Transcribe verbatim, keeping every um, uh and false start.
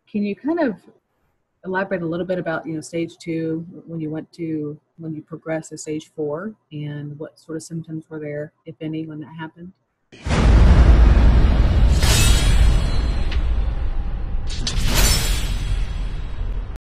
Can you kind of elaborate a little bit about, you know, stage two when you went to when you progressed to stage four and what sort of symptoms were there, if any, when that happened?